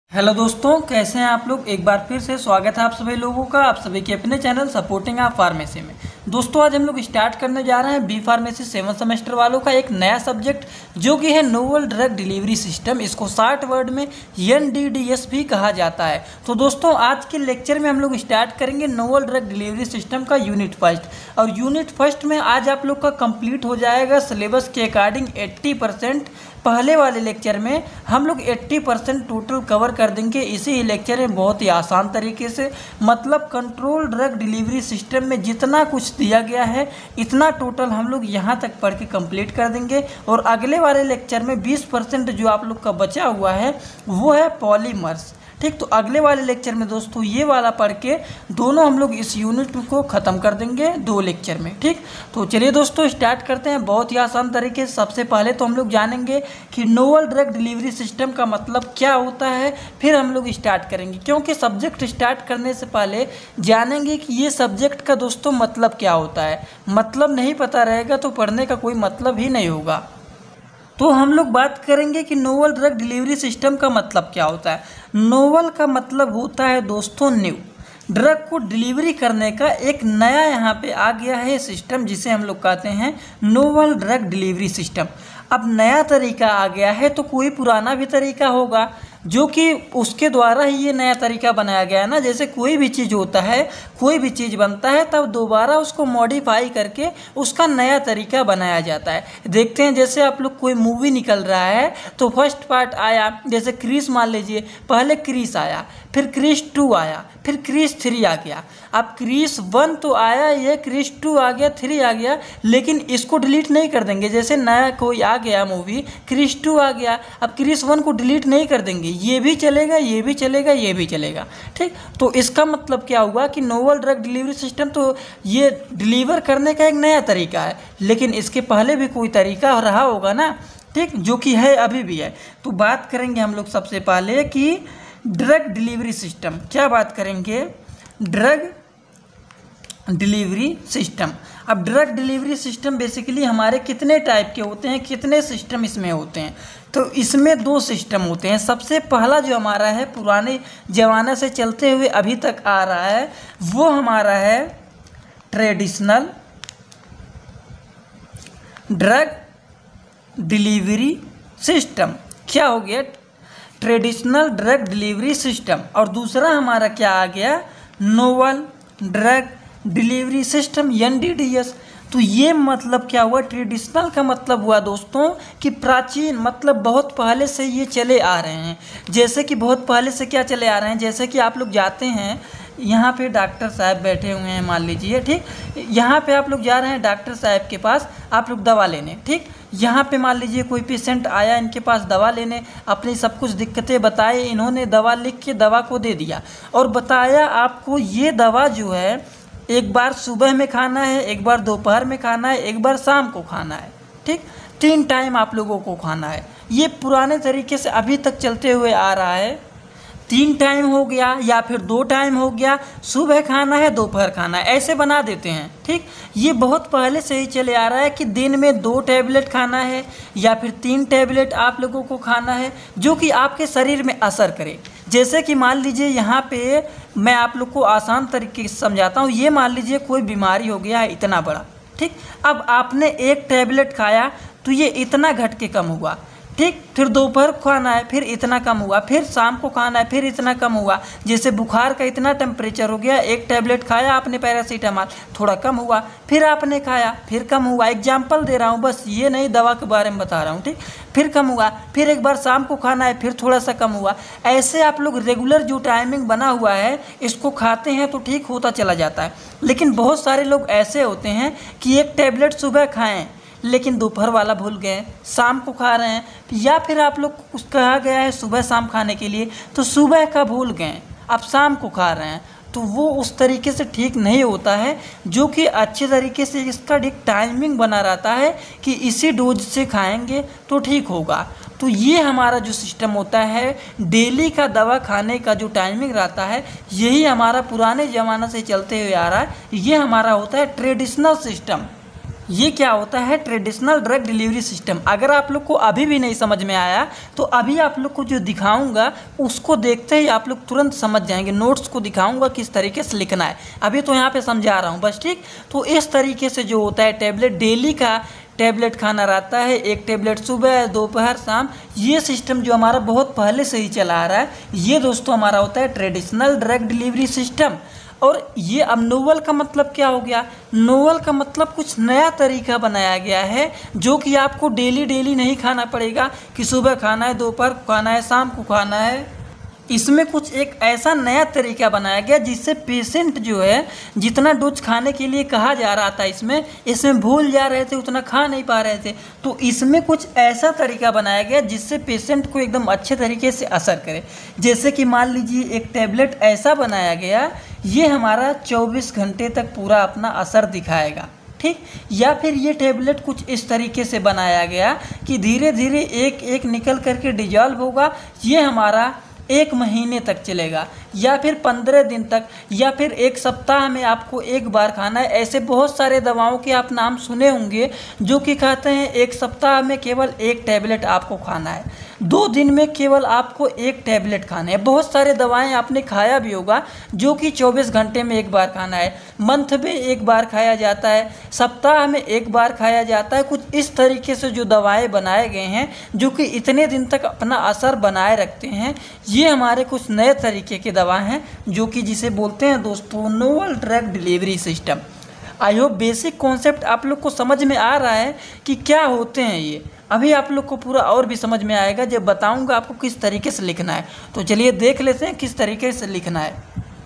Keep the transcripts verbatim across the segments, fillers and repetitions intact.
Hello दोस्तों, कैसे हैं आप लोग। एक बार फिर से स्वागत है आप सभी लोगों का आप सभी के अपने चैनल सपोर्टिंग आप फार्मेसी में। दोस्तों आज हम लोग स्टार्ट करने जा रहे हैं बी फार्मेसी सेवन सेमेस्टर वालों का एक नया सब्जेक्ट जो कि है नोवल ड्रग डिलीवरी सिस्टम। इसको शॉर्ट वर्ड में एन डी डी एस भी कहा जाता है। तो दोस्तों आज के लेक्चर में हम लोग स्टार्ट करेंगे नोवल ड्रग डिलीवरी सिस्टम का यूनिट फर्स्ट। और यूनिट फर्स्ट में आज आप लोग का कंप्लीट हो जाएगा सिलेबस के अकॉर्डिंग एट्टी परसेंट। पहले वाले लेक्चर में हम लोग अस्सी परसेंट टोटल कवर कर देंगे इसी लेक्चर में बहुत ही आसान तरीके से। मतलब कंट्रोल ड्रग डिलीवरी सिस्टम में जितना कुछ दिया गया है इतना टोटल हम लोग यहाँ तक पढ़ के कंप्लीट कर देंगे। और अगले वाले लेक्चर में बीस परसेंट जो आप लोग का बचा हुआ है वो है पॉलीमर्स। ठीक, तो अगले वाले लेक्चर में दोस्तों ये वाला पढ़ के दोनों हम लोग इस यूनिट को ख़त्म कर देंगे दो लेक्चर में। ठीक, तो चलिए दोस्तों स्टार्ट करते हैं बहुत ही आसान तरीके से। सबसे पहले तो हम लोग जानेंगे कि नोवल ड्रग डिलीवरी सिस्टम का मतलब क्या होता है, फिर हम लोग स्टार्ट करेंगे। क्योंकि सब्जेक्ट स्टार्ट करने से पहले जानेंगे कि ये सब्जेक्ट का दोस्तों मतलब क्या होता है। मतलब नहीं पता रहेगा तो पढ़ने का कोई मतलब ही नहीं होगा। तो हम लोग बात करेंगे कि नोवल ड्रग डिलीवरी सिस्टम का मतलब क्या होता है। नोवल का मतलब होता है दोस्तों न्यू। ड्रग को डिलीवरी करने का एक नया यहाँ पे आ गया है सिस्टम जिसे हम लोग कहते हैं नोवल ड्रग डिलीवरी सिस्टम। अब नया तरीका आ गया है तो कोई पुराना भी तरीका होगा जो कि उसके द्वारा ही ये नया तरीका बनाया गया है ना। जैसे कोई भी चीज़ होता है, कोई भी चीज़ बनता है तब दोबारा उसको मॉडिफाई करके उसका नया तरीका बनाया जाता है। देखते हैं जैसे आप लोग कोई मूवी निकल रहा है तो फर्स्ट पार्ट आया, जैसे क्रिस मान लीजिए, पहले क्रिस आया, फिर क्रिस टू आया, फिर क्रिस थ्री आ गया। अब क्रिस वन तो आया, ये क्रिस टू आ गया, थ्री आ गया, लेकिन इसको डिलीट नहीं कर देंगे। जैसे नया कोई आ गया मूवी, क्रिस टू आ गया, अब क्रिस वन को डिलीट नहीं कर देंगे, ये भी चलेगा, ये भी चलेगा, ये भी चलेगा। ठीक, तो इसका मतलब क्या हुआ कि नोवल ड्रग डिलीवरी सिस्टम तो ये डिलीवर करने का एक नया तरीका है, लेकिन इसके पहले भी कोई तरीका रहा होगा ना। ठीक, जो कि है, अभी भी है। तो बात करेंगे हम लोग सबसे पहले कि ड्रग डिलीवरी सिस्टम, क्या बात करेंगे, ड्रग डिलीवरी सिस्टम। अब ड्रग डिलीवरी सिस्टम बेसिकली हमारे कितने टाइप के होते हैं, कितने सिस्टम इसमें होते हैं। तो इसमें दो सिस्टम होते हैं। सबसे पहला जो हमारा है पुराने ज़माने से चलते हुए अभी तक आ रहा है वो हमारा है ट्रेडिशनल ड्रग डिलीवरी सिस्टम। क्या हो गया, ट्रेडिशनल ड्रग डिलीवरी सिस्टम। और दूसरा हमारा क्या आ गया, novel drug delivery system N D D S. तो ये मतलब क्या हुआ, ट्रेडिशनल का मतलब हुआ दोस्तों कि प्राचीन, मतलब बहुत पहले से ये चले आ रहे हैं। जैसे कि बहुत पहले से क्या चले आ रहे हैं, जैसे कि आप लोग जाते हैं, यहाँ पे डॉक्टर साहब बैठे हुए हैं मान लीजिए। ठीक, यहाँ पे आप लोग जा रहे हैं डॉक्टर साहब के पास आप लोग दवा लेने। ठीक, यहाँ पे मान लीजिए कोई पेशेंट आया इनके पास दवा लेने, अपनी सब कुछ दिक्कतें बताए, इन्होंने दवा लिख के दवा को दे दिया और बताया आपको ये दवा जो है एक बार सुबह में खाना है, एक बार दोपहर में खाना है, एक बार शाम को खाना है। ठीक, तीन टाइम आप लोगों को खाना है। ये पुराने तरीके से अभी तक चलते हुए आ रहा है। तीन टाइम हो गया या फिर दो टाइम हो गया, सुबह खाना है दोपहर खाना है, ऐसे बना देते हैं। ठीक, ये बहुत पहले से ही चले आ रहा है कि दिन में दो टैबलेट खाना है या फिर तीन टैबलेट आप लोगों को खाना है जो कि आपके शरीर में असर करे। जैसे कि मान लीजिए यहाँ पे मैं आप लोग को आसान तरीके से समझाता हूँ। ये मान लीजिए कोई बीमारी हो गया है इतना बड़ा। ठीक, अब आपने एक टैबलेट खाया तो ये इतना घट के कम हुआ। ठीक, फिर दोपहर खाना है फिर इतना कम हुआ, फिर शाम को खाना है फिर इतना कम हुआ। जैसे बुखार का इतना टेम्परेचर हो गया, एक टैबलेट खाया आपने पैरासीटामॉल, थोड़ा कम हुआ, फिर आपने खाया फिर कम हुआ। एग्जाम्पल दे रहा हूँ बस, ये नहीं दवा के बारे में बता रहा हूँ। ठीक, फिर कम हुआ, फिर एक बार शाम को खाना है फिर थोड़ा सा कम हुआ। ऐसे आप लोग रेगुलर जो टाइमिंग बना हुआ है इसको खाते हैं तो ठीक होता चला जाता है। लेकिन बहुत सारे लोग ऐसे होते हैं कि एक टैबलेट सुबह खाएँ लेकिन दोपहर वाला भूल गए, शाम को खा रहे हैं, या फिर आप लोग कुछ कहा गया है सुबह शाम खाने के लिए तो सुबह का भूल गए, अब शाम को खा रहे हैं। तो वो उस तरीके से ठीक नहीं होता है। जो कि अच्छे तरीके से इसका एक टाइमिंग बना रहता है कि इसी डोज से खाएंगे तो ठीक होगा। तो ये हमारा जो सिस्टम होता है डेली का दवा खाने का जो टाइमिंग रहता है, यही हमारा पुराने ज़माने से चलते हुए आ रहा है। ये हमारा होता है ट्रेडिशनल सिस्टम ये क्या होता है, ट्रेडिशनल ड्रग डिलीवरी सिस्टम। अगर आप लोग को अभी भी नहीं समझ में आया तो अभी आप लोग को जो दिखाऊंगा उसको देखते ही आप लोग तुरंत समझ जाएंगे। नोट्स को दिखाऊंगा किस तरीके से लिखना है, अभी तो यहाँ पे समझा रहा हूँ बस, ठीक। तो इस तरीके से जो होता है टैबलेट, डेली का टैबलेट खाना रहता है, एक टैबलेट सुबह, दोपहर, शाम। ये सिस्टम जो हमारा बहुत पहले से ही चला आ रहा है, ये दोस्तों हमारा होता है ट्रेडिशनल ड्रग डिलीवरी सिस्टम। और ये अब नोवल का मतलब क्या हो गया, नोवल का मतलब कुछ नया तरीका बनाया गया है जो कि आपको डेली डेली नहीं खाना पड़ेगा कि सुबह खाना है, दोपहर को खाना है, शाम को खाना है। इसमें कुछ एक ऐसा नया तरीका बनाया गया जिससे पेशेंट जो है जितना डोज खाने के लिए कहा जा रहा था इसमें इसमें भूल जा रहे थे, उतना खा नहीं पा रहे थे। तो इसमें कुछ ऐसा तरीका बनाया गया जिससे पेशेंट को एकदम अच्छे तरीके से असर करे। जैसे कि मान लीजिए एक टैबलेट ऐसा बनाया गया, ये हमारा चौबीस घंटे तक पूरा अपना असर दिखाएगा, ठीक। या फिर ये टैबलेट कुछ इस तरीके से बनाया गया कि धीरे धीरे एक एक निकल करके डिजॉल्व होगा, ये हमारा एक महीने तक चलेगा, या फिर पंद्रह दिन तक, या फिर एक सप्ताह में आपको एक बार खाना है। ऐसे बहुत सारे दवाओं के आप नाम सुने होंगे जो कि कहते हैं एक सप्ताह में केवल एक टैबलेट आपको खाना है, दो दिन में केवल आपको एक टैबलेट खाना है। बहुत सारे दवाएं आपने खाया भी होगा जो कि चौबीस घंटे में एक बार खाना है, मंथ में एक बार खाया जाता है, सप्ताह में एक बार खाया जाता है। कुछ इस तरीके से जो दवाएं बनाए गए हैं जो कि इतने दिन तक अपना असर बनाए रखते हैं, ये हमारे कुछ नए तरीके के दवा हैं जो कि जिसे बोलते हैं दोस्तों novel drug delivery system. I hope basic concept आप लोग को समझ में आ रहा है कि क्या होते हैं ये। अभी आप लोग को पूरा और भी समझ में आएगा जब बताऊंगा आपको किस तरीके से लिखना है। तो चलिए देख लेते हैं किस तरीके से लिखना है।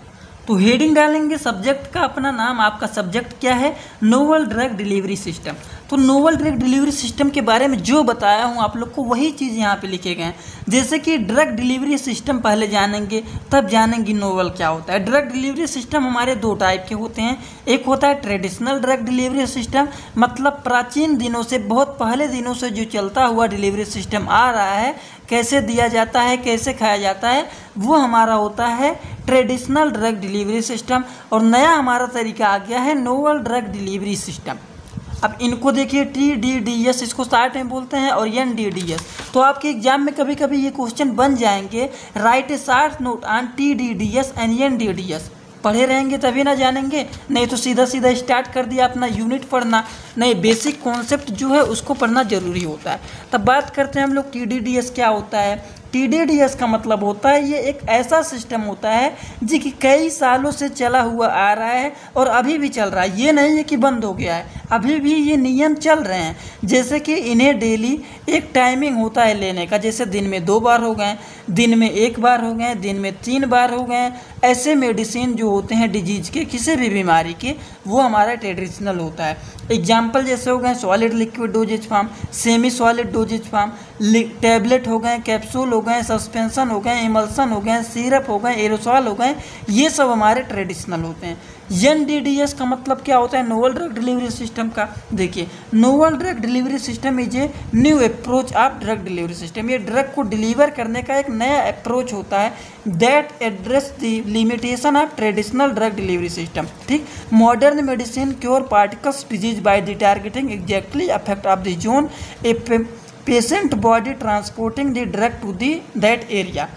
तो हेडिंग डालेंगे, सब्जेक्ट का अपना नाम, आपका सब्जेक्ट क्या है, नोवल ड्रग डिलीवरी सिस्टम। तो नोवल ड्रग डिलीवरी सिस्टम के बारे में जो बताया हूँ आप लोग को वही चीज़ यहाँ पे लिखे गए हैं। जैसे कि ड्रग डिलीवरी सिस्टम पहले जानेंगे तब जानेंगे नोवल क्या होता है। ड्रग डिलीवरी सिस्टम हमारे दो टाइप के होते हैं। एक होता है ट्रेडिशनल ड्रग डिलीवरी सिस्टम, मतलब प्राचीन दिनों से, बहुत पहले दिनों से जो चलता हुआ डिलीवरी सिस्टम आ रहा है, कैसे दिया जाता है, कैसे खाया जाता है, वो हमारा होता है ट्रेडिशनल ड्रग डिलीवरी सिस्टम। और नया हमारा तरीका आ गया है नोवल ड्रग डिलीवरी सिस्टम। अब इनको देखिए, टी डी डी एस इसको स्टार्ट में बोलते हैं और एन डी डी एस। तो आपके एग्जाम में कभी कभी ये क्वेश्चन बन जाएंगे, write a short note on T D D S and N D D S. पढ़े रहेंगे तभी ना जानेंगे, नहीं तो सीधा सीधा स्टार्ट कर दिया अपना यूनिट पढ़ना। नहीं, बेसिक कॉन्सेप्ट जो है उसको पढ़ना जरूरी होता है। तब बात करते हैं हम लोग टी डी डी एस क्या होता है। टी डी डी एस का मतलब होता है ये एक ऐसा सिस्टम होता है जो कि कई सालों से चला हुआ आ रहा है और अभी भी चल रहा है। ये नहीं है कि बंद हो गया है, अभी भी ये नियम चल रहे हैं। जैसे कि इन्हें डेली एक टाइमिंग होता है लेने का, जैसे दिन में दो बार हो गए, दिन में एक बार हो गए, दिन में तीन बार हो गए। ऐसे मेडिसिन जो होते हैं डिजीज के, किसी भी बीमारी के, वो हमारा ट्रेडिशनल होता है। एग्जाम्पल जैसे हो गए solid liquid dosage form, semi solid dosage form, tablet हो गए, कैप्सूल हो गए, सस्पेंशन हो गए, इमल्सन हो गए, सिरप हो गए, एरोसॉल हो गए, ये सब हमारे ट्रेडिशनल होते हैं। एन डी डी एस का मतलब क्या होता है, नोवल ड्रग डिलीवरी सिस्टम का। देखिए, novel drug delivery system is a new approach of drug delivery system. ये ड्रग को डिलीवर करने का एक नया अप्रोच होता है that address the limitation of traditional drug delivery system. ठीक, modern medicine cure particles disease by the targeting exactly affect of the zone a patient body transporting the drug to the that area.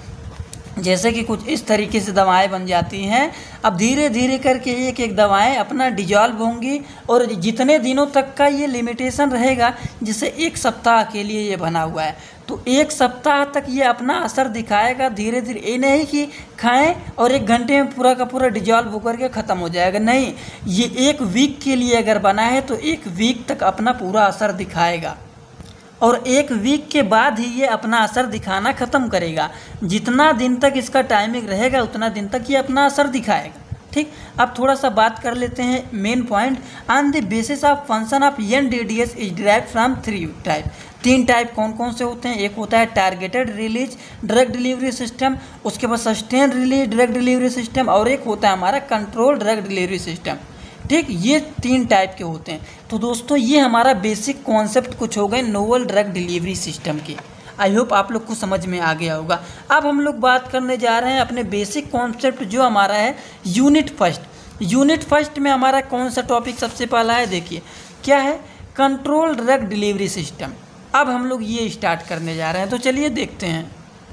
जैसे कि कुछ इस तरीके से दवाएं बन जाती हैं। अब धीरे धीरे करके एक एक दवाएं अपना डिजॉल्व होंगी और जितने दिनों तक का ये लिमिटेशन रहेगा, जैसे एक सप्ताह के लिए ये बना हुआ है, तो एक सप्ताह तक ये अपना असर दिखाएगा धीरे धीरे। ये नहीं कि खाएं और एक घंटे में पूरा का पूरा डिजॉल्व होकर के ख़त्म हो जाएगा, नहीं, ये एक वीक के लिए अगर बना है तो एक वीक तक अपना पूरा असर दिखाएगा और एक वीक के बाद ही ये अपना असर दिखाना ख़त्म करेगा। जितना दिन तक इसका टाइमिंग रहेगा उतना दिन तक ये अपना असर दिखाएगा। ठीक, अब थोड़ा सा बात कर लेते हैं main point. On the basis of function of N D D S is derived from three type. तीन टाइप कौन कौन से होते हैं? एक होता है targeted release drug delivery system, उसके बाद sustain release drug delivery system, और एक होता है हमारा कंट्रोल ड्रग डिलीवरी सिस्टम। ठीक, ये तीन टाइप के होते हैं। तो दोस्तों ये हमारा बेसिक कॉन्सेप्ट कुछ हो गए नोवल ड्रग डिलीवरी सिस्टम के। आई होप आप लोग को समझ में आ गया होगा। अब हम लोग बात करने जा रहे हैं अपने बेसिक कॉन्सेप्ट जो हमारा है यूनिट फर्स्ट। यूनिट फर्स्ट में हमारा कौन सा टॉपिक सबसे पहला है? देखिए क्या है, कंट्रोल ड्रग डिलीवरी सिस्टम। अब हम लोग ये स्टार्ट करने जा रहे हैं, तो चलिए देखते हैं।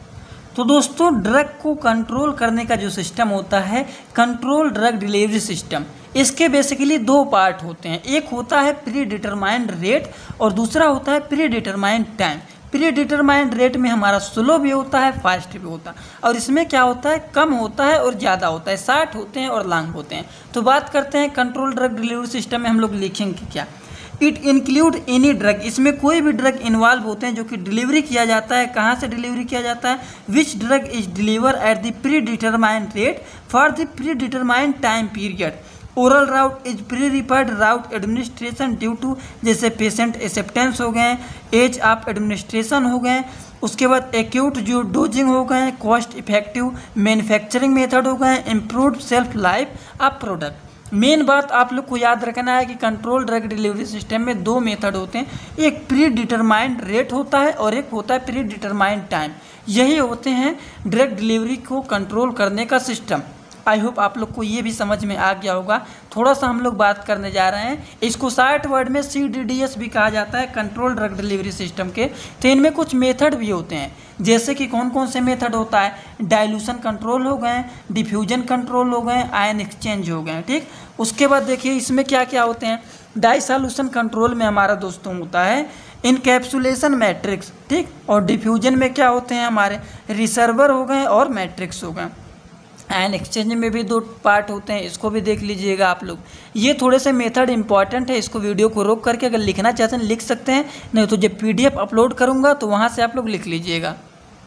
तो दोस्तों, ड्रग को कंट्रोल करने का जो सिस्टम होता है कंट्रोल ड्रग डिलीवरी सिस्टम, इसके बेसिकली दो पार्ट होते हैं। एक होता है प्री डिटरमाइंड रेट और दूसरा होता है predetermined time. Predetermined rate में हमारा स्लो भी होता है, फास्ट भी होता है, और इसमें क्या होता है, कम होता है और ज़्यादा होता है, शार्ट होते हैं और लॉन्ग होते हैं। तो बात करते हैं कंट्रोल ड्रग डिलीवरी सिस्टम में हम लोग लिखेंगे क्या। इट इंक्लूड एनी ड्रग, इसमें कोई भी ड्रग इन्वॉल्व होते हैं जो कि डिलीवरी किया जाता है। कहाँ से डिलीवरी किया जाता है, which drug is deliver at the predetermined rate for the predetermined time period. Oral route is preferred route administration due to, जैसे पेशेंट एक्सेप्टेंस हो गए, एज ऑफ एडमिनिस्ट्रेशन हो गए, उसके बाद एक्यूट जो डोजिंग हो गए, कॉस्ट इफेक्टिव मैन्युफैक्चरिंग मेथड हो गए, improved shelf life of product. Main बात आप लोग को याद रखना है कि कंट्रोल ड्रग डिलीवरी सिस्टम में दो मेथड होते हैं, एक प्री डिटरमाइंड रेट होता है और एक होता है प्री डिटरमाइंड टाइम। यही होते हैं ड्रग डिलीवरी को कंट्रोल करने का सिस्टम। आई होप आप लोग को ये भी समझ में आ गया होगा। थोड़ा सा हम लोग बात करने जा रहे हैं, इसको शार्ट वर्ड में सी डी डी एस भी कहा जाता है, कंट्रोल ड्रग डिलीवरी सिस्टम के। तो इनमें कुछ मेथड भी होते हैं, जैसे कि कौन कौन से मेथड होता है, डाइल्यूशन कंट्रोल हो गए, डिफ्यूजन कंट्रोल हो गए, आयन एक्सचेंज हो गए। ठीक, उसके बाद देखिए इसमें क्या क्या होते हैं। डाइसॉल्यूशन कंट्रोल में हमारा दोस्तों होता है इनकैप्सुलेशन मैट्रिक्स, ठीक, और डिफ्यूजन में क्या होते हैं हमारे रिसर्वर हो गए और मैट्रिक्स हो गए। आयन एक्सचेंज में भी दो पार्ट होते हैं, इसको भी देख लीजिएगा आप लोग। ये थोड़े से मेथड इंपॉर्टेंट है, इसको वीडियो को रोक करके अगर लिखना चाहते हैं लिख सकते हैं, नहीं तो जब पीडीएफ अपलोड करूँगा तो वहाँ से आप लोग लिख लीजिएगा।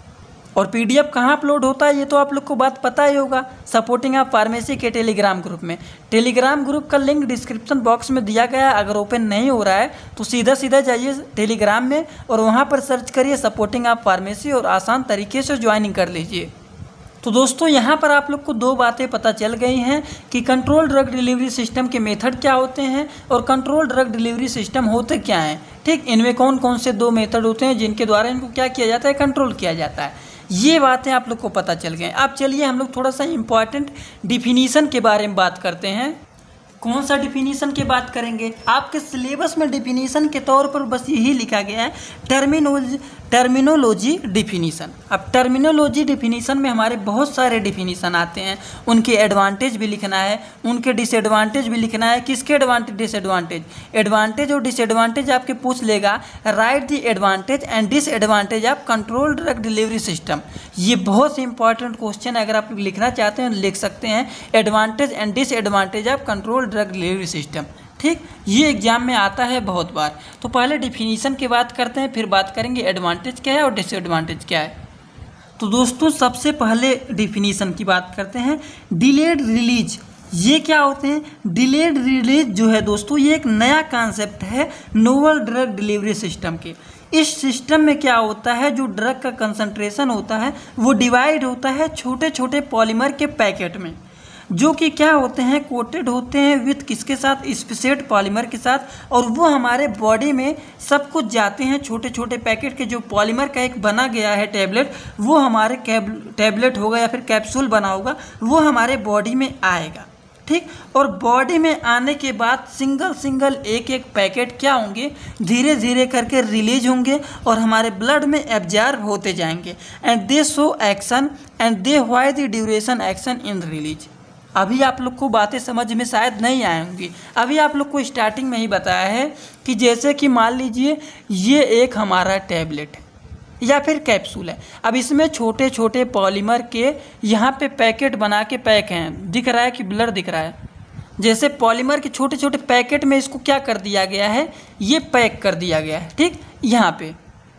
और पीडीएफ कहाँ अपलोड होता है ये तो आप लोग को बात पता ही होगा, सपोर्टिंग ऑफ फार्मेसी के टेलीग्राम ग्रुप में। टेलीग्राम ग्रुप का लिंक डिस्क्रिप्शन बॉक्स में दिया गया है, अगर ओपन नहीं हो रहा है तो सीधा सीधा जाइए टेलीग्राम में और वहाँ पर सर्च करिए सपोर्टिंग ऑफ फार्मेसी और आसान तरीके से ज्वाइनिंग कर लीजिए। तो दोस्तों, यहाँ पर आप लोग को दो बातें पता चल गई हैं कि कंट्रोल ड्रग डिलीवरी सिस्टम के मेथड क्या होते हैं और कंट्रोल ड्रग डिलीवरी सिस्टम होते क्या हैं। ठीक, इनमें कौन कौन से दो मेथड होते हैं जिनके द्वारा इनको क्या किया जाता है, कंट्रोल किया जाता है। ये बातें आप लोग को पता चल गए। अब चलिए हम लोग थोड़ा सा इंपॉर्टेंट डिफिनीशन के बारे में बात करते हैं। कौन सा डिफिनीशन की बात करेंगे, आपके सिलेबस में डिफिनीशन के तौर पर बस यही लिखा गया है, टर्मिनोलॉजी टर्मिनोलॉजी डिफिनीशन। अब टर्मिनोलॉजी डिफिनीशन में हमारे बहुत सारे डिफिनीशन आते हैं, उनके एडवांटेज भी लिखना है, उनके डिसएडवांटेज भी लिखना है। किसके एडवांटेज डिसएडवांटेज, एडवांटेज और डिसएडवांटेज आपके पूछ लेगा। Write the advantage and disadvantage of control drug delivery system. ये बहुत ही इंपॉर्टेंट क्वेश्चन है, अगर आप लोग लिखना चाहते हैं लिख सकते हैं, advantage and disadvantage of control drug delivery system. ठीक, ये एग्जाम में आता है बहुत बार। तो पहले डिफिनीशन की बात करते हैं, फिर बात करेंगे एडवांटेज क्या है और डिसएडवांटेज क्या है। तो दोस्तों, सबसे पहले डिफिनीशन की बात करते हैं, डिलेड रिलीज। ये क्या होते हैं, डिलेड रिलीज जो है दोस्तों, ये एक नया कॉन्सेप्ट है नोवल ड्रग डिलीवरी सिस्टम के। इस सिस्टम में क्या होता है, जो ड्रग का कंसंट्रेशन होता है वो डिवाइड होता है छोटे छोटे पॉलीमर के पैकेट में, जो कि क्या होते हैं, कोटेड होते हैं विथ किसके साथ, स्पेसेट पॉलीमर के साथ, और वो हमारे बॉडी में सब कुछ जाते हैं। छोटे छोटे पैकेट के जो पॉलीमर का एक बना गया है टैबलेट, वो हमारे टैबलेट होगा या फिर कैप्सूल बना होगा, वो हमारे बॉडी में आएगा। ठीक, और बॉडी में आने के बाद सिंगल सिंगल एक एक पैकेट क्या होंगे, धीरे धीरे करके रिलीज होंगे और हमारे ब्लड में एब्जॉर्ब होते जाएंगे। And they show action and they why the duration action in release. अभी आप लोग को बातें समझ में शायद नहीं आई होंगी, अभी आप लोग को स्टार्टिंग में ही बताया है कि जैसे कि मान लीजिए ये एक हमारा टैबलेट है या फिर कैप्सूल है। अब इसमें छोटे छोटे पॉलीमर के यहाँ पे पैकेट बना के पैक हैं, दिख रहा है कि ब्लर दिख रहा है, जैसे पॉलीमर के छोटे छोटे पैकेट में इसको क्या कर दिया गया है, ये पैक कर दिया गया है। ठीक, यहाँ पे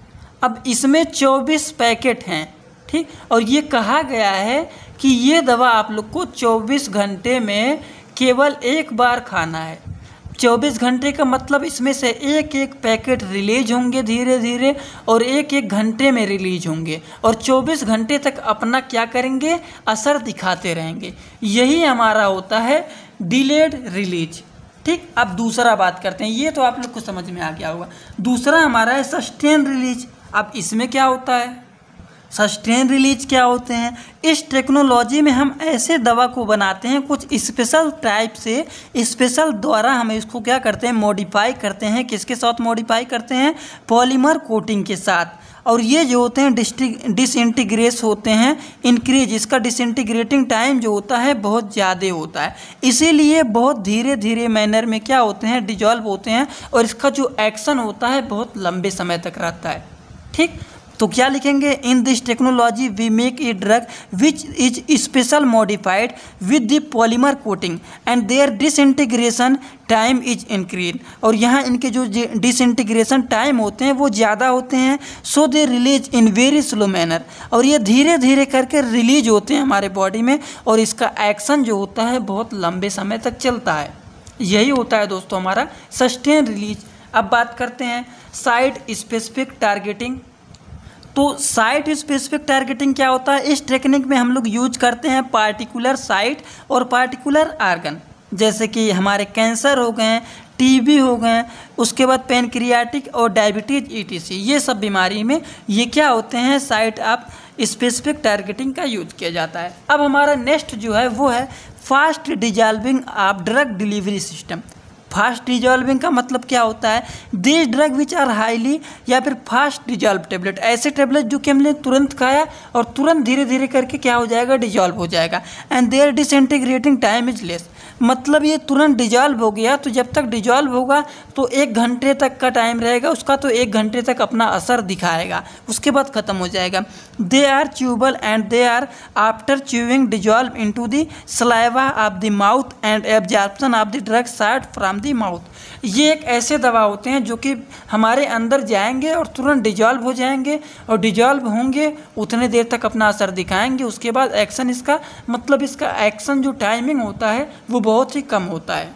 अब इसमें चौबीस पैकेट हैं। ठीक, और ये कहा गया है कि ये दवा आप लोग को चौबीस घंटे में केवल एक बार खाना है। चौबीस घंटे का मतलब इसमें से एक एक पैकेट रिलीज होंगे धीरे धीरे और एक एक घंटे में रिलीज होंगे और चौबीस घंटे तक अपना क्या करेंगे, असर दिखाते रहेंगे। यही हमारा होता है डिलेड रिलीज। ठीक, अब दूसरा बात करते हैं, ये तो आप लोग को समझ में आ गया होगा। दूसरा हमारा है सस्टेन रिलीज। अब इसमें क्या होता है, सस्टेन रिलीज क्या होते हैं? इस टेक्नोलॉजी में हम ऐसे दवा को बनाते हैं कुछ स्पेशल टाइप से, स्पेशल द्वारा हम इसको क्या करते हैं, मॉडिफाई करते हैं। किसके साथ मॉडिफाई करते हैं? पॉलीमर कोटिंग के साथ। और ये जो होते हैं डिसइंटीग्रेस होते हैं, इंक्रीज, इसका डिसइंटीग्रेटिंग टाइम जो होता है बहुत ज़्यादा होता है, इसीलिए बहुत धीरे धीरे मैनर में क्या होते हैं, डिजॉल्व होते हैं, और इसका जो एक्शन होता है बहुत लंबे समय तक रहता है। ठीक, तो क्या लिखेंगे? In this technology we make a drug which is special modified with the polymer coating and their disintegration time is increase. और यहाँ इनके जो डिसइंटीग्रेशन टाइम होते हैं वो ज़्यादा होते हैं, so they release in very slow manner, और ये धीरे धीरे करके रिलीज होते हैं हमारे बॉडी में, और इसका एक्शन जो होता है बहुत लंबे समय तक चलता है। यही होता है दोस्तों हमारा सस्टेन रिलीज। अब बात करते हैं साइट स्पेसिफिक टारगेटिंग। तो साइट स्पेसिफिक टारगेटिंग क्या होता है? इस टेक्निक में हम लोग यूज करते हैं पार्टिकुलर साइट और पार्टिकुलर आर्गन, जैसे कि हमारे कैंसर हो गए, टीबी हो गए, उसके बाद पेनक्रियाटिक और डायबिटीज ईटीसी, ये सब बीमारी में ये क्या होते हैं, साइट ऑफ स्पेसिफिक टारगेटिंग का यूज किया जाता है। अब हमारा नेक्स्ट जो है वो है fast dissolving of drug delivery system. Fast dissolving का मतलब क्या होता है? This drug which are highly, या फिर फास्ट डिजॉल्व टेबलेट, ऐसे टेबलेट जो कि हमने तुरंत खाया और तुरंत धीरे धीरे करके क्या हो जाएगा, डिजॉल्व हो जाएगा। And their disintegrating time is less, मतलब ये तुरंत डिजॉल्व हो गया तो जब तक डिजॉल्व होगा तो एक घंटे तक का टाइम रहेगा उसका, तो एक घंटे तक अपना असर दिखाएगा, उसके बाद ख़त्म हो जाएगा। They are chewable and they are after chewing dissolve into the saliva of the mouth and absorption of the drug side from the mouth. ये एक ऐसे दवा होते हैं जो कि हमारे अंदर जाएंगे और तुरंत डिजॉल्व हो जाएंगे, और डिजॉल्व होंगे उतने देर तक अपना असर दिखाएंगे, उसके बाद एक्शन, इसका मतलब इसका एक्शन जो टाइमिंग होता है वो बहुत ही कम होता है।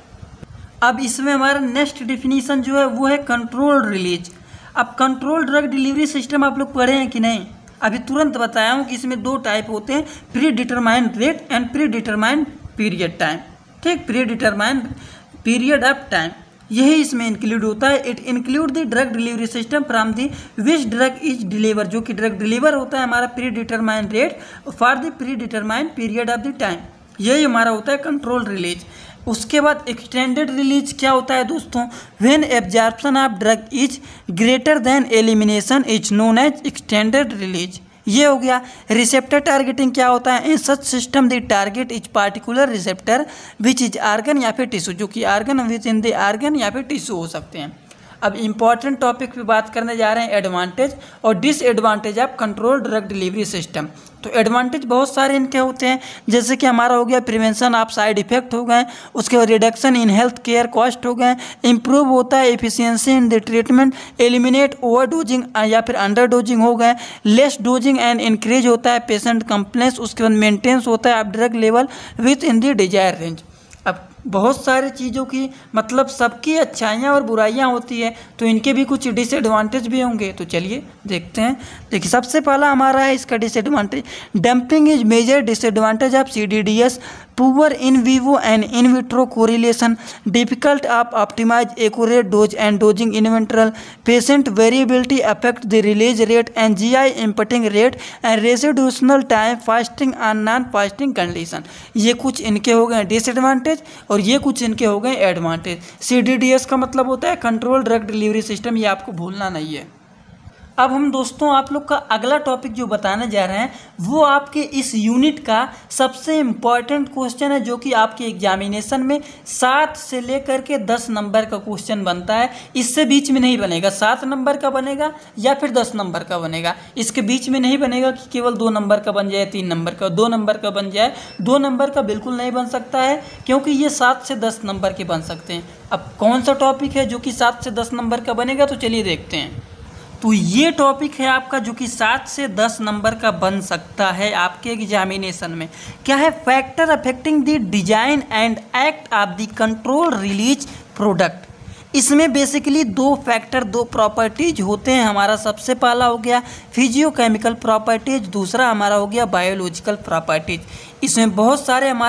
अब इसमें हमारा नेक्स्ट डिफिनीशन जो है वो है कंट्रोल रिलीज। अब कंट्रोल ड्रग डिलीवरी सिस्टम आप लोग पढ़े हैं कि नहीं? अभी तुरंत बताया हूँ कि इसमें दो टाइप होते हैं, predetermined rate and predetermined period time. ठीक, predetermined period of time यही इसमें इंक्लूड होता है। It include the drug delivery system from the which drug is deliver, जो कि ड्रग डिलीवर होता है हमारा predetermined rate for the predetermined period of the time, यही हमारा होता है कंट्रोल रिलीज। उसके बाद एक्सटेंडेड रिलीज क्या होता है दोस्तों? When absorption of drug is greater than elimination is known as extended release. ये हो गया। रिसेप्टर टारगेटिंग क्या होता है? In such system the target is particular receptor which is organ या फिर टिश्यू, जो कि organ which in the organ या फिर टिश्यू हो सकते हैं। अब इम्पॉर्टेंट टॉपिक पे बात करने जा रहे हैं एडवांटेज और disadvantage of control drug delivery system. तो एडवांटेज बहुत सारे इनके होते हैं, जैसे कि हमारा हो गया प्रिवेंशन ऑफ साइड इफेक्ट हो गए, उसके बाद reduction in health care cost हो गए, इम्प्रूव होता है efficiency in the treatment, eliminate over dosing या फिर अंडर डोजिंग हो गए, लेस डोजिंग एंड इंक्रीज होता है पेशेंट कंप्लेंस, उसके बाद मेंटेनेंस होता है drug level within the desire range. अब बहुत सारी चीज़ों की मतलब सबकी अच्छाइयाँ और बुराइयाँ होती है, तो इनके भी कुछ डिसएडवांटेज भी होंगे। तो चलिए देखते हैं। देखिए सबसे पहला हमारा है इसका disadvantage, dumping is major disadvantage of C D D S, poor in vivo and in vitro correlation, difficult of optimize accurate dose and dosing interval, patient variability affect the release rate and G I emptying rate and residential time fasting on non fasting condition. ये कुछ इनके हो गए disadvantage और ये कुछ इनके हो गए advantage. C D D S का मतलब होता है कंट्रोल ड्रग डिलीवरी सिस्टम, ये आपको भूलना नहीं है। अब हम दोस्तों आप लोग का अगला टॉपिक जो बताने जा रहे हैं वो आपके इस यूनिट का सबसे इम्पॉर्टेंट क्वेश्चन है, जो कि आपके एग्जामिनेशन में सात से लेकर के दस नंबर का क्वेश्चन बनता है। इससे बीच में नहीं बनेगा, सात नंबर का बनेगा या फिर दस नंबर का बनेगा, इसके बीच में नहीं बनेगा कि केवल दो नंबर का बन जाए, तीन नंबर का, दो नंबर का बन जाए। दो नंबर का बिल्कुल नहीं बन सकता है, क्योंकि ये सात से दस नंबर के बन सकते हैं। अब कौन सा टॉपिक है जो कि सात से दस नंबर का बनेगा, तो चलिए देखते हैं। तो ये टॉपिक है आपका जो कि सात से दस नंबर का बन सकता है आपके एग्जामिनेशन में। क्या है? Factor affecting the design and act of the control release product. इसमें बेसिकली दो फैक्टर, दो प्रॉपर्टीज होते हैं। हमारा सबसे पहला हो गया फिजियोकेमिकल प्रॉपर्टीज, दूसरा हमारा हो गया बायोलॉजिकल प्रॉपर्टीज। इसमें बहुत सारे हमारे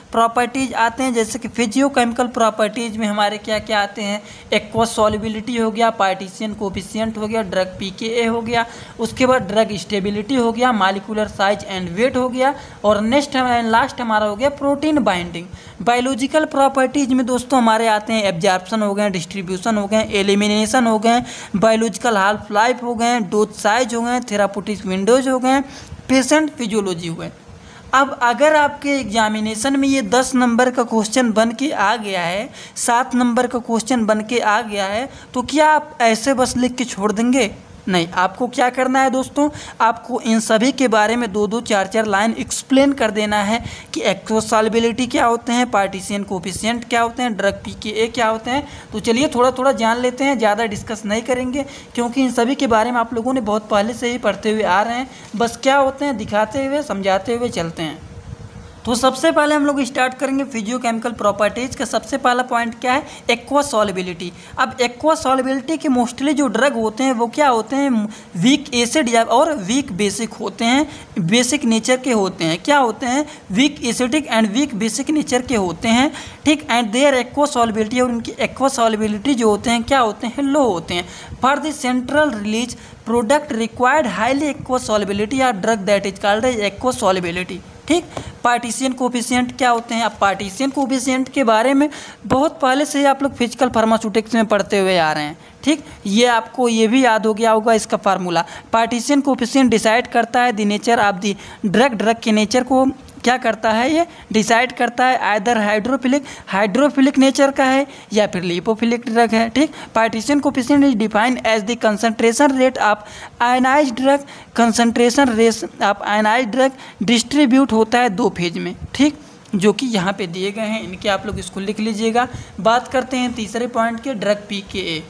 प्रॉपर्टीज आते हैं, जैसे कि फिजियोकेमिकल प्रॉपर्टीज में हमारे क्या क्या आते हैं, एक्वस सॉल्युबिलिटी हो गया, पार्टीशन कोफिशिएंट हो गया, ड्रग पीकेए हो गया, उसके बाद ड्रग स्टेबिलिटी हो गया, मॉलिक्यूलर साइज एंड वेट हो गया, और नेक्स्ट लास्ट हमारा हो गया प्रोटीन बाइंडिंग। बायोलॉजिकल प्रॉपर्टीज में दोस्तों हमारे आते हैं एब्जॉर्प्शन हो गए, डिस्ट्रीब्यूशन हो गए, एलिमिनेशन हो गए, बायोलॉजिकल हाल्फ लाइफ हो गए, डोज साइज हो गए, थेराप्यूटिक विंडोज हो गए, पेशेंट फिजियोलॉजी हो गए। अब अगर आपके एग्जामिनेशन में ये दस नंबर का क्वेश्चन बन के आ गया है, सात नंबर का क्वेश्चन बन के आ गया है, तो क्या आप ऐसे बस लिख के छोड़ देंगे? नहीं, आपको क्या करना है दोस्तों, आपको इन सभी के बारे में दो दो चार चार लाइन एक्सप्लेन कर देना है कि एक्वस सॉल्युबिलिटी क्या होते हैं, पार्टीशन कोफिशिएंट क्या होते हैं, ड्रग पीकेए क्या होते हैं। तो चलिए थोड़ा थोड़ा जान लेते हैं, ज़्यादा डिस्कस नहीं करेंगे क्योंकि इन सभी के बारे में आप लोगों ने बहुत पहले से ही पढ़ते हुए आ रहे हैं। बस क्या होते हैं दिखाते हुए समझाते हुए चलते हैं। तो सबसे पहले हम लोग स्टार्ट करेंगे फिजियोकेमिकल प्रॉपर्टीज़ का। सबसे पहला पॉइंट क्या है, एक्वस सॉल्युबिलिटी। अब एक्वस सॉल्युबिलिटी के मोस्टली जो ड्रग होते हैं वो क्या होते हैं, वीक एसिड या और वीक बेसिक होते हैं, बेसिक नेचर के होते हैं। क्या होते हैं, weak acidic and weak basic nature के होते हैं, ठीक। एंड देयर एक्वस सॉल्युबिलिटी, और उनकी एक्वस सॉल्युबिलिटी जो होते हैं क्या होते हैं, लो होते हैं। For the central release product required highly aqueous solubility या drug that is called aqueous solubility, ठीक। पार्टीशन कोफिशिएंट क्या होते हैं, अब पार्टीशन कोफिशिएंट के बारे में बहुत पहले से ही आप लोग फिजिकल फार्मास्यूटिक्स में पढ़ते हुए आ रहे हैं, ठीक। ये आपको ये भी याद हो गया होगा इसका फार्मूला। पार्टीशन कोफिशिएंट डिसाइड करता है the nature of the drug, drug के नेचर को क्या करता है, ये डिसाइड करता है। आइदर हाइड्रोफिलिक हाइड्रोफिलिक नेचर का है या फिर लिपोफिलिक ड्रग है, ठीक। Partition coefficient is defined as the concentration rate of ionized drug, concentration rate of ionized drug distribute होता है दो फेज में, ठीक, जो कि यहाँ पे दिए गए हैं, इनके आप लोग इसको लिख लीजिएगा। बात करते हैं तीसरे पॉइंट के, ड्रग पीकेए।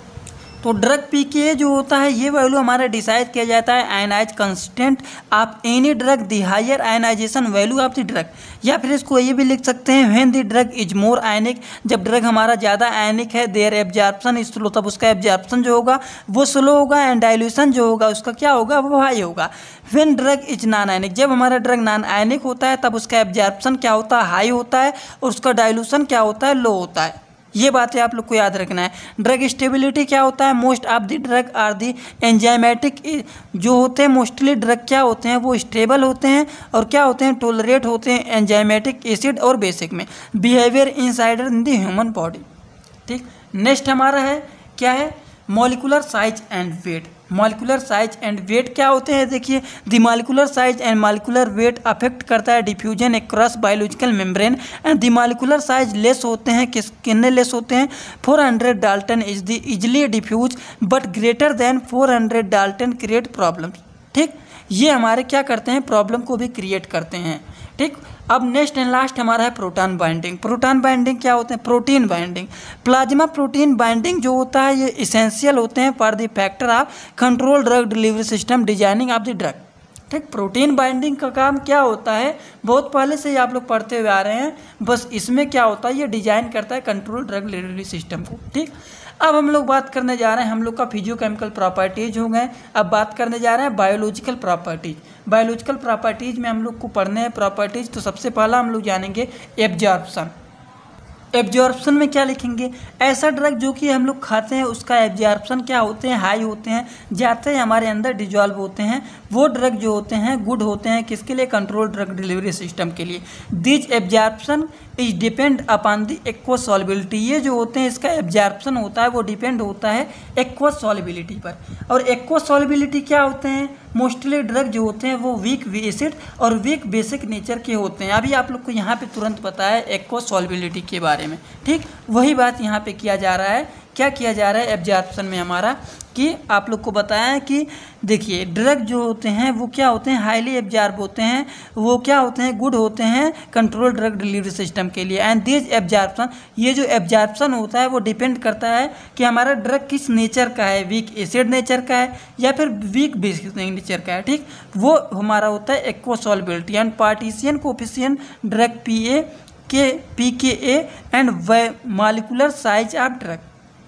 तो ड्रग पीकेए जो होता है ये वैल्यू हमारा डिसाइड किया जाता है ionize constant of any drug, the higher ionization value of the drug, या फिर इसको ये भी लिख सकते हैं when the drug is more ionic, जब ड्रग हमारा ज़्यादा आयनिक है, देयर एब्जॉर्प्शन इज स्लो, तब उसका एब्जॉर्प्शन जो होगा वो स्लो होगा, एंड डाइल्यूशन जो होगा उसका क्या होगा, वो हाई होगा। When drug is non ionic, जब हमारा ड्रग नॉन आयनिक होता है तब उसका एब्जॉर्प्शन क्या होता है, हाई होता है, और उसका डाइल्यूशन क्या होता है, लो होता है। ये बातें आप लोग को याद रखना है। ड्रग स्टेबिलिटी क्या होता है, most of the drug are the enzymatic, जो होते हैं मोस्टली ड्रग क्या होते हैं वो स्टेबल होते हैं और क्या होते हैं, टोलरेट होते हैं एंजाइमेटिक एसिड और बेसिक में, behaviour insider in the human body, ठीक। नेक्स्ट हमारा है क्या है, molecular size and weight. Molecular size and weight क्या होते हैं, देखिए the molecular size and molecular weight affect करता है diffusion across biological membrane, and the molecular size less होते हैं, किस कितने लेस होते हैं, four hundred dalton is the easily diffuse but greater than four hundred Dalton create problem, ठीक। ये हमारे क्या करते हैं, प्रॉब्लम को भी क्रिएट करते हैं, ठीक। अब नेक्स्ट एंड लास्ट हमारा है प्रोटॉन बाइंडिंग। प्रोटॉन बाइंडिंग क्या होते हैं, protein binding. Plasma protein binding जो होता है ये इसेंशियल होते हैं for the factor of control drug delivery system designing of the drug, ठीक। प्रोटीन बाइंडिंग का काम क्या होता है, बहुत पहले से ही आप लोग पढ़ते हुए आ रहे हैं, बस इसमें क्या होता है, ये डिजाइन करता है कंट्रोल ड्रग डिलीवरी सिस्टम को, ठीक। अब हम लोग बात करने जा रहे हैं, हम लोग का फिजियोकेमिकल प्रॉपर्टीज हो गए, अब बात करने जा रहे हैं बायोलॉजिकल प्रॉपर्टीज। बायोलॉजिकल प्रॉपर्टीज में हम लोग को पढ़ने हैं प्रॉपर्टीज, तो सबसे पहला हम लोग जानेंगे एब्जॉर्प्शन। एब्जॉर्प्शन में क्या लिखेंगे, ऐसा ड्रग जो कि हम लोग खाते हैं उसका एब्जॉर्प्शन क्या होते हैं, हाई होते हैं, जाते हैं हमारे अंदर डिजॉल्व होते हैं, वो ड्रग जो होते हैं गुड होते हैं, किसके लिए, कंट्रोल ड्रग डिलीवरी सिस्टम के लिए। This absorption is depend upon the aqueous solubility, ये जो होते हैं इसका एब्जॉर्प्शन होता है वो डिपेंड होता है एक्वस सॉल्युबिलिटी पर। और एक्वस सॉल्युबिलिटी क्या होते हैं, मोस्टली ड्रग जो होते हैं वो वीक एसिड और वीक बेसिक नेचर के होते हैं। अभी आप लोग को यहाँ पे तुरंत पता है एक्वस सॉल्युबिलिटी के बारे में, ठीक। वही बात यहाँ पे किया जा रहा है, क्या किया जा रहा है एब्जॉर्प्शन में हमारा, कि आप लोग को बताया कि देखिए ड्रग जो होते हैं वो क्या होते हैं, हाईली एब्जॉर्ब होते हैं, वो क्या होते हैं, गुड होते हैं कंट्रोल ड्रग डिलीवरी सिस्टम के लिए। एंड दिस एब्जॉर्प्शन, ये जो एब्जॉर्प्शन होता है वो डिपेंड करता है कि हमारा ड्रग किस नेचर का है, वीक एसिड नेचर का है या फिर वीक बेसिक नेचर का है, ठीक। वो हमारा होता है aqueous solubility. And partition coefficient drug P A K P K A and molecular size of drug,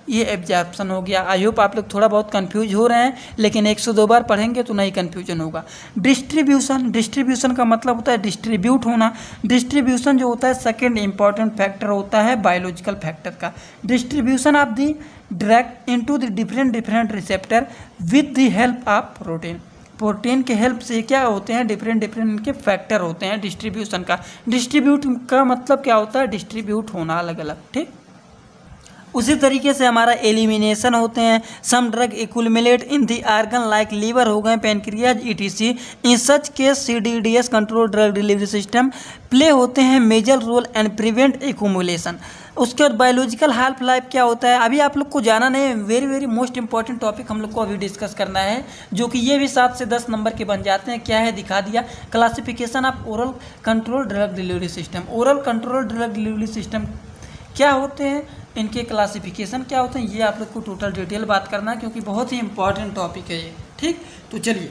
ये एब्जॉर्प्शन हो गया। आई होप आप लोग थोड़ा बहुत कंफ्यूज हो रहे हैं, लेकिन एक सौ दो बार पढ़ेंगे तो नहीं कंफ्यूजन होगा। डिस्ट्रीब्यूशन, डिस्ट्रीब्यूशन का मतलब होता है डिस्ट्रीब्यूट होना। डिस्ट्रीब्यूशन जो होता है सेकेंड इंपॉर्टेंट फैक्टर होता है बायोलॉजिकल फैक्टर का। Distribution of the drug into the different different receptor with the help of protein. Protein के हेल्प से क्या होते हैं, डिफरेंट डिफरेंट इनके फैक्टर होते हैं डिस्ट्रीब्यूशन का। डिस्ट्रीब्यूट का मतलब क्या होता है, डिस्ट्रीब्यूट होना अलग अलग, ठीक। उसी तरीके से हमारा एलिमिनेशन होते हैं। Some drug accumulate in the organ like liver हो गए, pancreas ETC. In such case CDDS control drug delivery system play होते हैं major role and prevent accumulation. उसके बाद बायोलॉजिकल हाल्फ लाइफ क्या होता है, अभी आप लोग को जाना नहीं है, very very most important topic हम लोग को अभी डिस्कस करना है, जो कि ये भी सात से दस नंबर के बन जाते हैं। क्या है दिखा दिया, classification of oral control drug delivery system. Oral control drug delivery system क्या होते हैं, इनके क्लासिफिकेशन क्या होते हैं, ये आप लोग को टोटल डिटेल बात करना है, क्योंकि बहुत ही इंपॉर्टेंट टॉपिक है ये, ठीक। तो चलिए,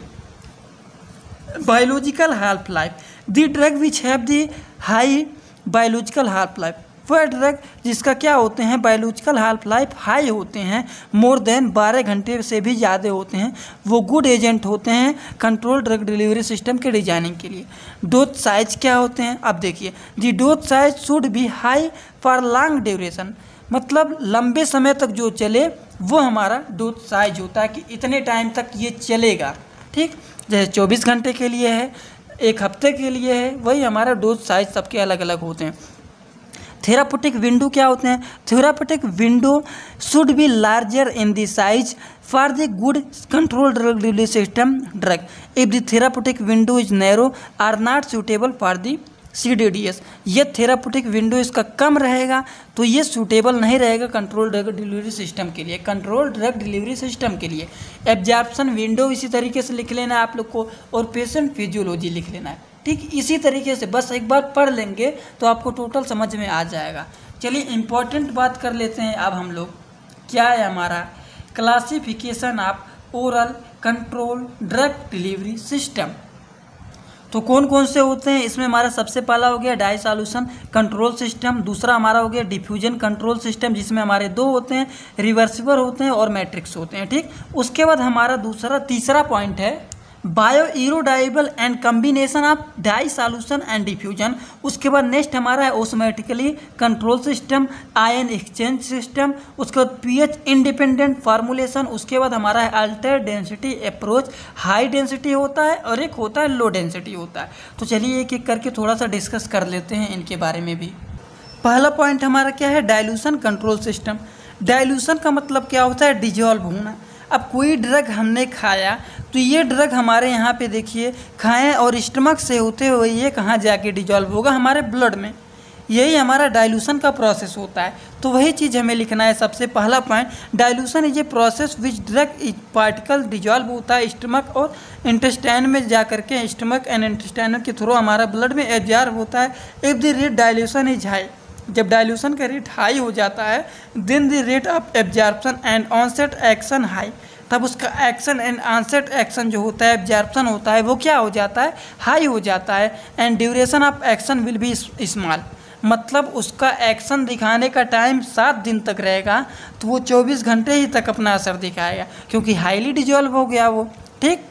biological half life, the drug which have the high biological half life, वह ड्रग जिसका क्या होते हैं बायोलॉजिकल हाल्फ लाइफ हाई होते हैं, मोर देन बारह घंटे से भी ज़्यादा होते हैं, वो गुड एजेंट होते हैं कंट्रोल ड्रग डिलीवरी सिस्टम के डिजाइनिंग के लिए। डोज साइज क्या होते हैं, अब देखिए, the dose size should be high for long duration, मतलब लंबे समय तक जो चले वो हमारा डोज साइज होता है कि इतने टाइम तक ये चलेगा, ठीक। जैसे चौबीस घंटे के लिए है, एक हफ्ते के लिए है, वही हमारा डोज साइज सबके अलग अलग होते हैं। थेरापेटिक विंडो क्या होते हैं, therapeutic window should be larger in the size for the good control drug delivery system drug. If the therapeutic window is narrow are not suitable for the C D D S. ये therapeutic window इसका कम रहेगा तो ये suitable नहीं रहेगा control drug delivery system के लिए, कंट्रोल ड्रग डिलीवरी सिस्टम के लिए। एब्जॉर्प्शन विंडो इसी तरीके से लिख लेना है आप लोग को, और पेशेंट फिजियोलॉजी लिख लेना है, ठीक। इसी तरीके से बस एक बार पढ़ लेंगे तो आपको टोटल समझ में आ जाएगा। चलिए इंपॉर्टेंट बात कर लेते हैं अब हम लोग, क्या है हमारा classification of oral control drug delivery system. तो कौन कौन से होते हैं इसमें, हमारा सबसे पहला हो गया डाई सॉल्यूशन कंट्रोल सिस्टम, दूसरा हमारा हो गया डिफ्यूजन कंट्रोल सिस्टम, जिसमें हमारे दो होते हैं, रिवर्सिबल होते हैं और मैट्रिक्स होते हैं, ठीक। उसके बाद हमारा दूसरा तीसरा पॉइंट है bioerodible and combination of dissolution and diffusion. उसके बाद नेक्स्ट हमारा है automatically control system, ion exchange system, उसके बाद पीएच इंडिपेंडेंट फार्मूलेशन, उसके बाद हमारा है alter density approach, high density होता है और एक होता है लो डेंसिटी होता है। तो चलिए एक एक करके थोड़ा सा डिस्कस कर लेते हैं इनके बारे में भी। पहला पॉइंट हमारा क्या है, डाइल्यूशन कंट्रोल सिस्टम। डाइल्यूशन का मतलब क्या होता है, डिजॉल्व होना। अब कोई ड्रग हमने खाया तो ये ड्रग हमारे यहाँ पे देखिए खाएं और स्टमक से होते हुए ये कहाँ जाके डिजॉल्व होगा, हमारे ब्लड में। यही हमारा डाइल्यूशन का प्रोसेस होता है। तो वही चीज़ हमें लिखना है सबसे पहला point, dilution is a process which drug is particle dissolve होता है स्टमक और इंटेस्टाइन में जा करके, स्टमक एंड इंटेस्टाइन के थ्रू हमारा ब्लड में एब्जॉर्ब होता है। If the rate dilution is high, जब डाइल्यूशन का रेट हाई हो जाता है, then the rate of absorption and onset action high, तब उसका एक्शन एंड ऑनसेट एक्शन जो होता है, एब्जॉर्प्शन होता है, वो क्या हो जाता है, हाई हो जाता है। And duration of action will be small, मतलब उसका एक्शन दिखाने का टाइम सात दिन तक रहेगा, तो वो चौबीस घंटे ही तक अपना असर दिखाएगा, क्योंकि हाईली डिजॉल्व हो गया वो, ठीक।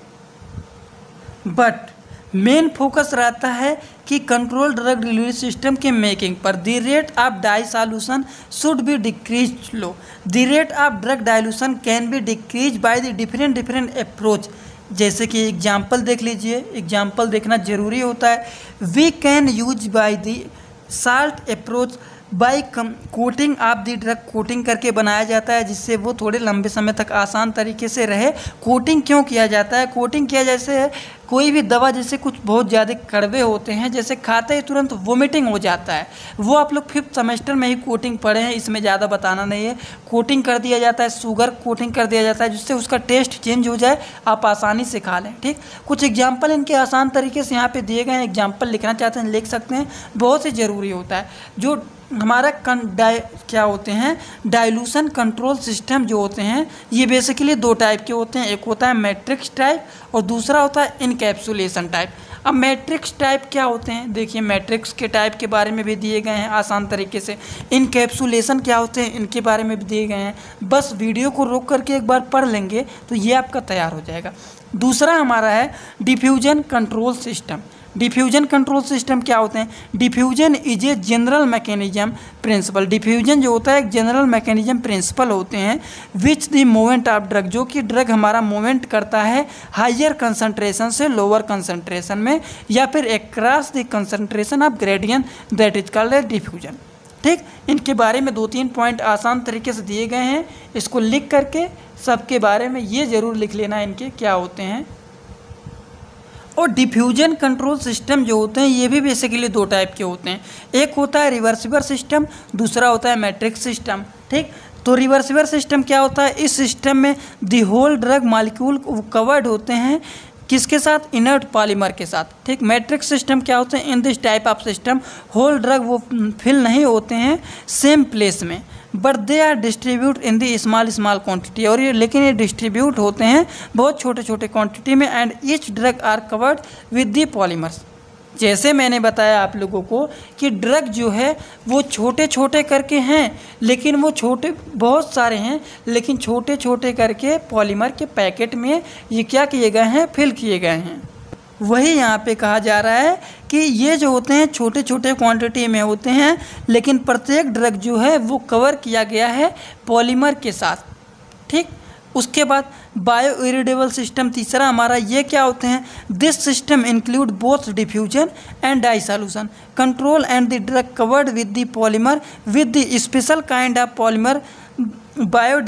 बट मेन फोकस रहता है कि कंट्रोल ड्रग डिलीवरी सिस्टम के मेकिंग पर। The rate of dissolution should be decrease low. The rate of drug dilution can be decrease by the different different approach. जैसे कि एग्जाम्पल देख लीजिए, example देखना जरूरी होता है। We can use by the salt approach by कम coating of the drug, coating करके बनाया जाता है जिससे वो थोड़े लंबे समय तक आसान तरीके से रहे। कोटिंग क्यों किया जाता है, कोटिंग किया जैसे कोई भी दवा जैसे कुछ बहुत ज़्यादा कड़वे होते हैं, जैसे खाते ही तुरंत वोमिटिंग हो जाता है, वो आप लोग फिफ्थ सेमेस्टर में ही कोटिंग पढ़े हैं, इसमें ज़्यादा बताना नहीं है। कोटिंग कर दिया जाता है, शुगर कोटिंग कर दिया जाता है जिससे उसका टेस्ट चेंज हो जाए, आप आसानी से खा लें, ठीक। कुछ एग्जाम्पल इनके आसान तरीके से यहाँ पे दिए गए हैं, एग्जाम्पल लिखना चाहते हैं लिख सकते हैं, बहुत ही ज़रूरी होता है। जो हमारा कन डाइ क्या होते हैं डाइल्यूशन कंट्रोल सिस्टम जो होते हैं, ये बेसिकली दो टाइप के होते हैं, एक होता है मैट्रिक्स टाइप और दूसरा होता है इनकैप्सुलेशन टाइप। अब मैट्रिक्स टाइप क्या होते हैं, देखिए मैट्रिक्स के टाइप के बारे में भी दिए गए हैं आसान तरीके से। इनकैप्सुलेशन क्या होते हैं इनके बारे में भी दिए गए हैं। बस वीडियो को रोक करके एक बार पढ़ लेंगे तो ये आपका तैयार हो जाएगा। दूसरा हमारा है diffusion control system. Diffusion control system क्या होते हैं? Diffusion is a general mechanism principle. Diffusion जो होता है एक जनरल मैकेनिज्म प्रिंसिपल होते हैं which the movement of drug, जो कि ड्रग हमारा मूवमेंट करता है हायर कंसंट्रेशन से लोअर कंसंट्रेशन में, या फिर across the concentration of gradient, that is called a diffusion. ठीक, इनके बारे में दो तीन पॉइंट आसान तरीके से दिए गए हैं, इसको लिख करके सबके बारे में ये ज़रूर लिख लेना इनके क्या होते हैं। और डिफ्यूजन कंट्रोल सिस्टम जो होते हैं ये भी बेसिकली दो टाइप के होते हैं, एक होता है रिवर्सिबल सिस्टम, दूसरा होता है मैट्रिक्स सिस्टम। ठीक, तो रिवर्सिबल सिस्टम क्या होता है? इस सिस्टम में the whole drug molecule covered होते हैं किसके साथ? इनर्ट पॉलीमर के साथ। ठीक, मैट्रिक्स सिस्टम क्या होते हैं? In this type of system whole drug वो फिल नहीं होते हैं सेम प्लेस में, but they are distribute in the small small quantity, और ये लेकिन ये डिस्ट्रीब्यूट होते हैं बहुत छोटे छोटे क्वांटिटी में, and each drug are covered with the polymers. जैसे मैंने बताया आप लोगों को कि ड्रग जो है वो छोटे छोटे करके हैं, लेकिन वो छोटे बहुत सारे हैं, लेकिन छोटे छोटे करके पॉलीमर के पैकेट में ये क्या किए गए हैं? फिल किए गए हैं। वही यहाँ पे कहा जा रहा है कि ये जो होते हैं छोटे छोटे क्वांटिटी में होते हैं, लेकिन प्रत्येक ड्रग जो है वो कवर किया गया है पॉलीमर के साथ। ठीक, उसके बाद बायो इरिडेबल सिस्टम तीसरा हमारा, ये क्या होते हैं? This system include both diffusion and dissolution control and the drug covered with the polymer with the special kind of polymer bio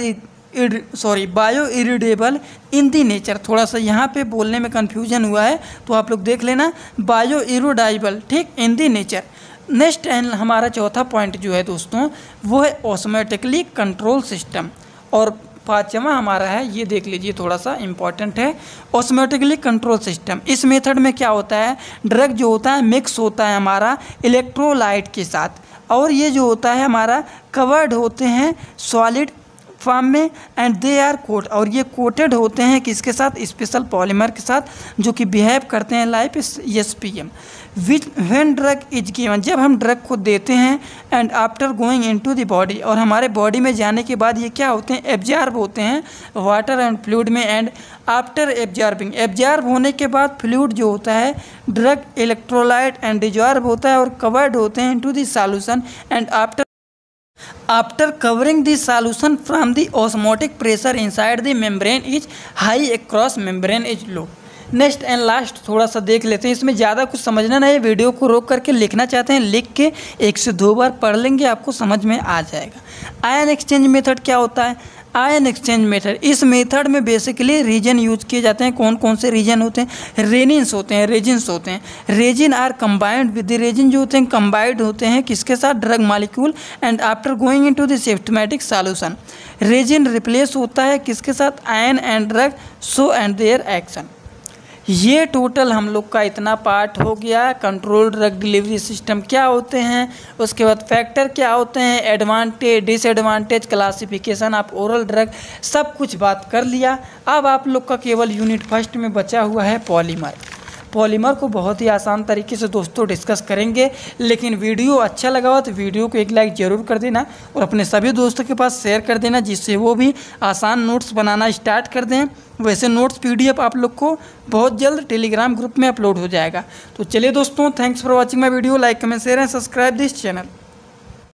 sorry bioerodible in the nature. थोड़ा सा यहाँ पे बोलने में कन्फ्यूजन हुआ है तो आप लोग देख लेना, बायो इरिडेबल, ठीक, in the nature. Next and हमारा चौथा पॉइंट जो है दोस्तों वो है ऑटोमेटिकली कंट्रोल सिस्टम, और पाँचवा हमारा है ये देख लीजिए, थोड़ा सा इम्पॉर्टेंट है ऑटोमेटिकली कंट्रोल सिस्टम। इस मेथड में क्या होता है? ड्रग जो होता है मिक्स होता है हमारा इलेक्ट्रोलाइट के साथ, और ये जो होता है हमारा कवर्ड होते हैं सॉलिड फॉर्म में, एंड दे आर कोट, और ये कोटेड होते हैं किसके साथ? स्पेशल पॉलीमर के साथ, जो कि बिहेव करते हैं like S P M. Which when drug is given, जब हम ड्रग को देते हैं, and after going into the body, और हमारे बॉडी में जाने के बाद ये क्या होते हैं? एब्जॉर्ब होते हैं वाटर एंड फ्लूइड में, एंड आफ्टर एब्जॉर्बिंग, एब्जॉर्ब होने के बाद फ्लूइड जो होता है ड्रग इलेक्ट्रोलाइट एंड डिजॉर्ब होता है और कवर्ड होते हैं into the solution, and after After covering the solution from the osmotic pressure inside the membrane is high, across membrane is low। Next and last थोड़ा सा देख लेते हैं, इसमें ज़्यादा कुछ समझना नहीं है, वीडियो को रोक करके लिखना चाहते हैं लिख के एक से दो बार पढ़ लेंगे आपको समझ में आ जाएगा। आयन एक्सचेंज मेथड क्या होता है? आयन एक्सचेंज मेथड, इस मेथड में बेसिकली रीजन यूज किए जाते हैं। कौन कौन से रीजन होते हैं? रेनिन्स होते हैं, रेजिन्स होते हैं। Resin are combined with the resin जो होते हैं कंबाइंड होते हैं किसके साथ? Drug molecule, and after going into the systematic solution resin replace होता है किसके साथ? Ion and drug so and their action. ये टोटल हम लोग का इतना पार्ट हो गया। कंट्रोल ड्रग डिलीवरी सिस्टम क्या होते हैं, उसके बाद फैक्टर क्या होते हैं, advantage disadvantage, classification of oral drug, सब कुछ बात कर लिया। अब आप लोग का केवल यूनिट फर्स्ट में बचा हुआ है पॉलीमर। पॉलीमर को बहुत ही आसान तरीके से दोस्तों डिस्कस करेंगे, लेकिन वीडियो अच्छा लगा हो तो वीडियो को एक लाइक ज़रूर कर देना और अपने सभी दोस्तों के पास शेयर कर देना, जिससे वो भी आसान नोट्स बनाना स्टार्ट कर दें। वैसे नोट्स पीडीएफ आप लोग को बहुत जल्द टेलीग्राम ग्रुप में अपलोड हो जाएगा। तो चलिए दोस्तों, thanks for watching my video. Like comment share and subscribe this channel.